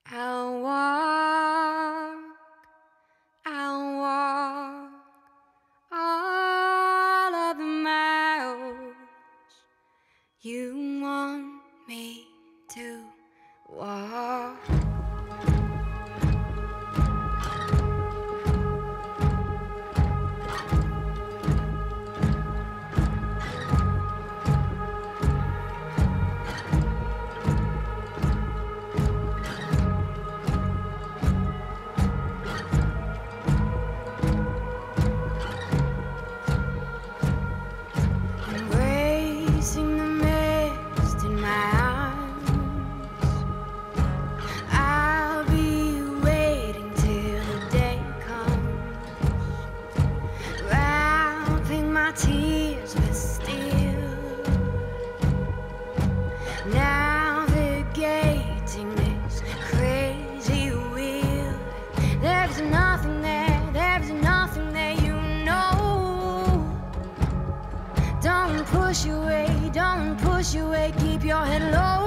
I'll walk all of the miles you want me to walk. Embracing the mist in my arms, I'll be waiting till the day comes, wrapping my tears with steel, navigating this crazy wheel. There's nothing there, you know. Don't push away, keep your head low.